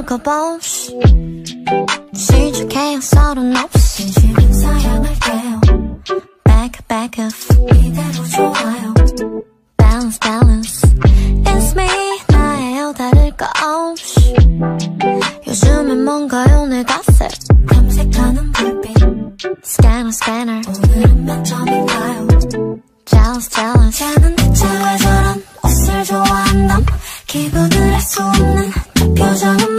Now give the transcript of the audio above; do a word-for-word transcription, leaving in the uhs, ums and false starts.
Boss 시작해요 서론 없이 지금 사양할게요 Back back up 이대로 좋아요 Balance balance It's me 나예요 다를 거 없이 요즘엔 뭔가요 내 탓에 탐색하는 불빛 Scanner scanner 오늘은 몇 점인가요 Jealous jealous 쟤는 대체 왜 저런 옷을 좋아한담 기분을 알 수 없는 그 표정은